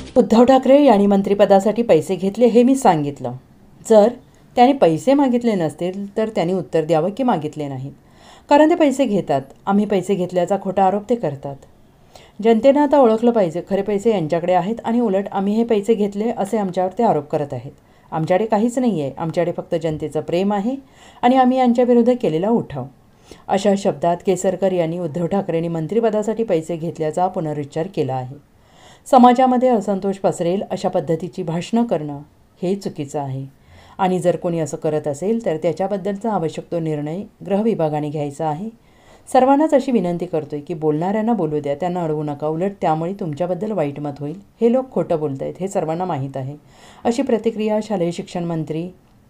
उद्धव ठाकरे यांनी मंत्रिपदासाठी पैसे घेतले हे मी सांगितलं. जर त्याने पैसे मागितले नसतील तर त्यांनी उत्तर द्यावं की मागितले नाहीत. कारण ते पैसे घेतात. आम्ही पैसे घेतल्याचा खोटा आरोप ते करतात. जनतेनं आता ओळखलं पाहिजे खरे पैसे यांच्याकडे आहेत आणि उलट आम्ही हे पैसे घेतले असे आमच्यावर ते आरोप करत आहेत. आमच्याकडे काहीच नाही आहे. आमच्याकडे फक्त जनतेचं प्रेम आहे आणि आम्ही यांच्याविरुद्ध केलेला उठाव. अशा शब्दात केसरकर यांनी उद्धव ठाकरेंनी मंत्रिपदासाठी पैसे घेतल्याचा पुनरुच्चार केला आहे. समाजामध्ये असंतोष पसरेल अशा पद्धतीची भाषणं करणं हे चुकीचं आहे आणि जर कोणी असं करत असेल तर त्याच्याबद्दलचा आवश्यक तो निर्णय गृहविभागाने घ्यायचा आहे. सर्वांनाच अशी विनंती करतोय की बोलणाऱ्यांना बोलू द्या, त्यांना अडवू नका. उलट त्यामुळे तुमच्याबद्दल वाईट मत होईल. हे लोक खोटं बोलत आहेत हे सर्वांना माहीत आहे. अशी प्रतिक्रिया शालेय शिक्षण मंत्री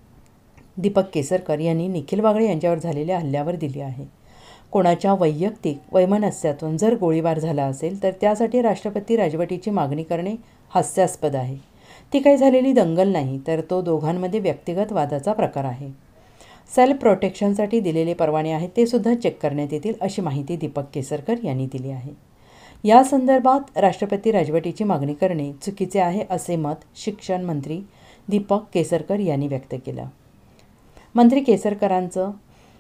दीपक केसरकर यांनी निखिल वागळे यांच्यावर झालेल्या हल्ल्यावर दिली आहे. कोणाच्या वैयक्तिक वैमनस्यातून जर गोळीबार झाला असेल तर त्यासाठी राष्ट्रपती राजवटीची मागणी करणे हास्यास्पद आहे. ती काही झालेली दंगल नाही तर तो दोघांमध्ये व्यक्तिगत वादाचा प्रकार आहे. सेल्फ प्रोटेक्शनसाठी दिलेले परवाने आहेत ते सुद्धा चेक करण्यात येतील अशी माहिती दीपक केसरकर यांनी दिली आहे. या संदर्भात राष्ट्रपती राजवटीची मागणी करणे चुकीचे आहे असे मत शिक्षण मंत्री दीपक केसरकर यांनी व्यक्त केलं. मंत्री केसरकरांचं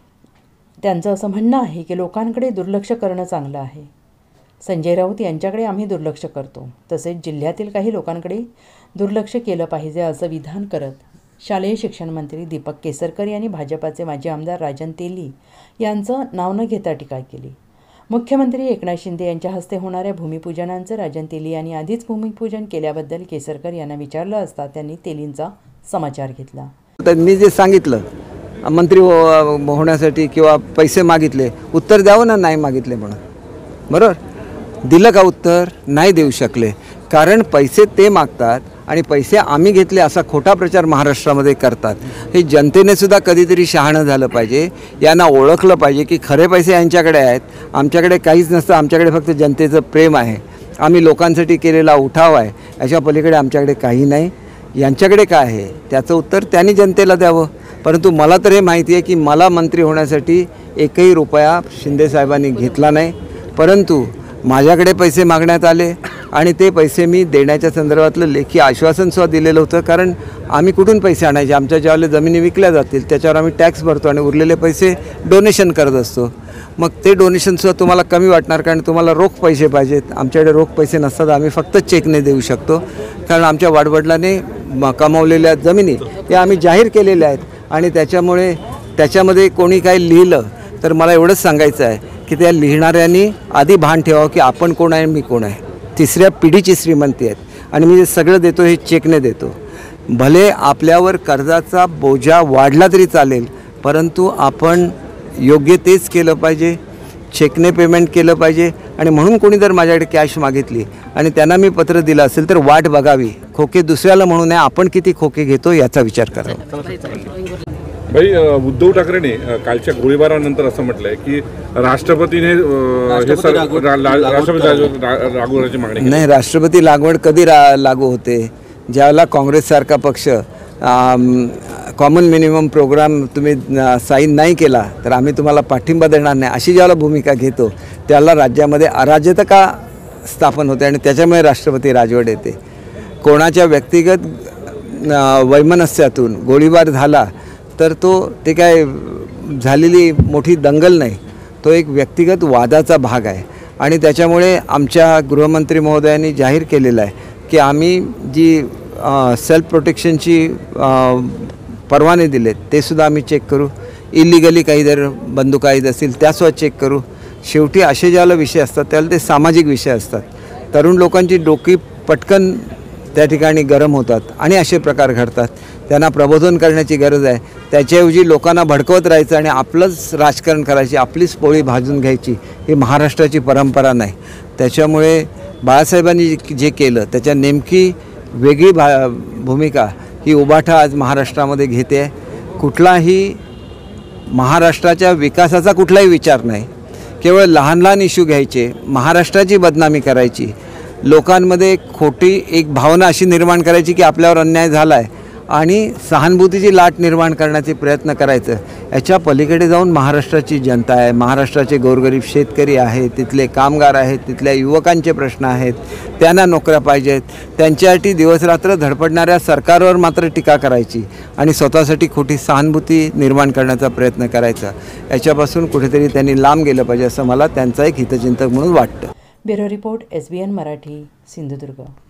त्यांचं असं म्हणणं आहे की लोकांकडे दुर्लक्ष करणं चांगलं आहे. संजय राऊत यांच्याकडे आम्ही दुर्लक्ष करतो तसेच जिल्ह्यातील काही लोकांकडे दुर्लक्ष केलं पाहिजे असं विधान करत शालेय शिक्षण मंत्री दीपक केसरकर यांनी भाजपाचे माजी आमदार राजन तेली यांचं नाव न घेता टीका केली. मुख्यमंत्री एकनाथ शिंदे यांच्या हस्ते होणाऱ्या भूमिपूजनांचं राजन तेली यांनी आधीच भूमिपूजन केल्याबद्दल केसरकर यांना विचारलं असता त्यांनी तेलींचा समाचार घेतला. त्यांनी जे सांगितलं मंत्री होण्यासाठी किंवा पैसे मागितले, उत्तर द्यावं ना नाही मागितले म्हणून. बरोबर दिलं का उत्तर? नाही देऊ शकले. कारण पैसे ते मागतात आणि पैसे आम्ही घेतले असा खोटा प्रचार महाराष्ट्रामध्ये करतात. हे जनतेने सुद्धा कधीतरी शहाणं झालं पाहिजे. यांना ओळखलं पाहिजे की खरे पैसे यांच्याकडे आहेत, आमच्याकडे काहीच नसतं. आमच्याकडे फक्त जनतेचं प्रेम आहे. आम्ही लोकांसाठी केलेला उठाव आहे. याच्या पलीकडे आमच्याकडे काही नाही. यांच्याकडे काय आहे त्याचं उत्तर त्यांनी जनतेला द्यावं. परंतु मला तर हे माहिती आहे की मला मंत्री होण्यासाठी एकही रुपया शिंदेसाहेबांनी घेतला नाही. परंतु माझ्याकडे पैसे मागण्यात आले आणि ते पैसे मी देण्याच्या संदर्भातलं लेखी आश्वासनसुद्धा दिलेलं होतं. कारण आम्ही कुठून पैसे आणायचे? आमच्या ज्यावेळेला जमिनी विकल्या जातील त्याच्यावर आम्ही टॅक्स भरतो आणि उरलेले पैसे डोनेशन करत असतो. मग ते डोनेशनसुद्धा तुम्हाला कमी वाटणार कारण तुम्हाला रोख पैसे पाहिजेत. आमच्याकडे रोख पैसे नसतात. आम्ही फक्त चेकने देऊ शकतो कारण आमच्या वडिलांनी कमावलेल्या जमिनी या आम्ही जाहीर केलेल्या आहेत. आणि त्याच्यामध्ये कोणी काही लिहिलं तर मला एवढंच सांगायचं आहे की त्या लिहिणाऱ्यांनी आधी भान ठेवावं की आपण कोण आहे मी कोण आहे. तिसऱ्या पिढीची श्रीमंती आहेत आणि मी जे सगळं देतो हे चेकने देतो. भले आपल्यावर कर्जाचा बोजा वाढला तरी चालेल परंतु आपण योग्य तेच केलं पाहिजे. चेकने पेमेंट केलं पाहिजे. आणि म्हणून कोणी जर माझ्याकडे कॅश मागितली आणि त्यांना मी पत्र दिलं असेल तर वाट बघावी. खोके दुसऱ्याला म्हणू नये. आपण किती खोके घेतो याचा विचार करावा. भाई उद्धव ठाकरेंनी कालच्या गोळीबारानंतर असं म्हटलंय की राष्ट्रपतीने लागवडीची मागणी नाही. राष्ट्रपती लागवड कधी लागू होते? ज्यावेळेला काँग्रेससारखा पक्ष कॉमन मिनिमम प्रोग्राम तुम्ही साईन नाही केला तर आम्ही तुम्हाला पाठिंबा देणार नाही अशी ज्यावेळेला भूमिका घेतो त्याला राज्यामध्ये अराजकता स्थापन होते आणि त्याच्यामुळे राष्ट्रपती राजवट येते. कोणाच्या व्यक्तिगत वैमनस्यातून गोळीबार झाला तर ते काय झालेली मोठी दंगल नाही. तो एक व्यक्तिगत वादाचा भाग आहे आणि त्याच्यामुळे आमच्या गृहमंत्री महोदयांनी जाहीर केलेलं आहे की आम्ही जी सेल्फ प्रोटेक्शनची परवाने दिलेत ते सुद्धा आम्ही चेक करू. इलिगली काही जर बंदुका आहेत असतील त्यासुद्धा चेक करू. शेवटी असे ज्याला विषय असतात त्याला ते सामाजिक विषय असतात. तरुण लोकांची डोकी पटकन त्या ठिकाणी गरम होतात आणि असे प्रकार घडतात. त्यांना प्रबोधन करण्याची गरज आहे. त्याच्याऐवजी लोकांना भडकवत राहायचं आणि आपलंच राजकारण करायची, आपलीच पोळी भाजून घ्यायची ही महाराष्ट्राची परंपरा नाही. त्याच्यामुळे बाळासाहेबांनी जे केलं त्याच्या नेमकी वेगळी भूमिका ही उभाटा आज महाराष्ट्रामध्ये घेते आहे. कुठलाही महाराष्ट्राच्या विकासाचा कुठलाही विचार नाही. केवळ लहान लहान इश्यू घ्यायचे, महाराष्ट्राची बदनामी करायची, लोकांमध्ये खोटी एक भावना अशी निर्माण करायची की आपल्यावर अन्याय झाला आहे आणि सहानुभूतीची लाट निर्माण करण्याचे प्रयत्न करायचं. याच्या पलीकडे जाऊन महाराष्ट्राची जनता आहे, महाराष्ट्राचे गोरगरीब शेतकरी आहेत, तिथले कामगार आहेत, तिथल्या युवकांचे प्रश्न आहेत, त्यांना नोकऱ्या पाहिजेत, त्यांच्यासाठी दिवसरात्र धडपडणाऱ्या सरकारवर मात्र टीका करायची आणि स्वतःसाठी खोटी सहानुभूती निर्माण करण्याचा प्रयत्न करायचा. याच्यापासून कुठेतरी त्यांनी लांब गेलं पाहिजे असं मला त्यांचा एक हितचिंतक म्हणून वाटतं. Bureau report, SBN Marathi, Sindhudurg.